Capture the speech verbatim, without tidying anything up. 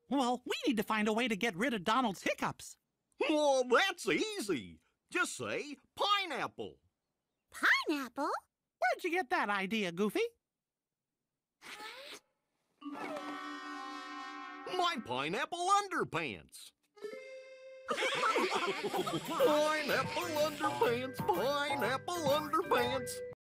Well, we need to find a way to get rid of Donald's hiccups. Well, that's easy. Just say pineapple. Pineapple? Where'd you get that idea, Goofy? My pineapple underpants. Pineapple underpants, pineapple underpants.